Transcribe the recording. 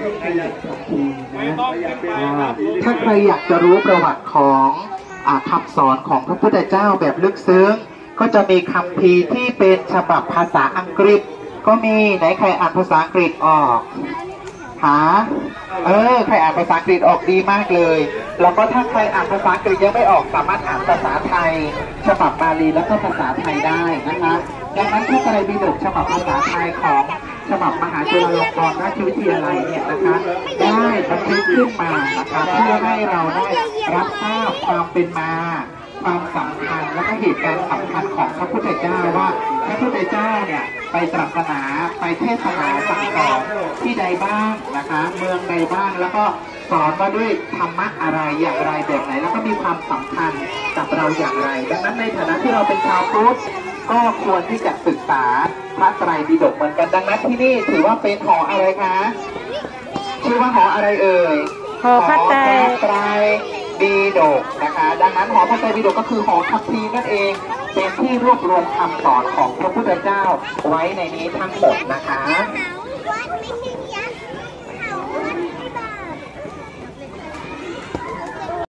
ถ้าใครอยากจะรู้ประวัติของคำสอนของพระพุทธเจ้าแบบลึกซึ้งก็จะมีคัมภีร์ที่เป็นฉบับภาษาอังกฤษก็มีไหนใครอ่านภาษาอังกฤษออกใครอ่านภาษาอังกฤษออกดีมากเลยแล้วก็ถ้าใครอ่านภาษาอังกฤษยังไม่ออกสามารถอ่านภาษาไทยฉบับบาลีแล้วก็ภาษาไทยได้นะคะดังนั้นพระไตรปิฎกฉบับภาษาไทยของฉบับมหาจุฬาลงกรณราชวิทยาลัยเนี่ยนะคะได้บันทึกขึ้นมานะคะเพื่อให้เราได้รับทราบความเป็นมาความสำคัญและก็เหตุการณ์สำคัญของพระพุทธเจ้าว่าพระพุทธเจ้าเนี่ยไปตรัสนาไปเทศนาสั่งสอนที่ใดบ้างนะคะเมืองใดบ้างแล้วก็สอนว่าด้วยธรรมะอะไรอย่างไรแบบไหนแล้วก็มีความสำคัญกับเราอย่างไรดังนั้นในฐานะที่เราเป็นชาวพุทธก็ควรที่จะศึกษาพระไตรปิฎกเหมือนกันดังนั้นที่นี่ถือว่าเป็นหออะไรคะชื่อว่าหออะไรเอ่ยหอพระไตรปิฎกนะคะดังนั้นหอพระไตรปิฎกก็คือหอคัมภีร์นั่นเองเป็นที่รวบรวมคำสอนของพระพุทธเจ้าไว้ในนี้ทั้งหมดนะคะ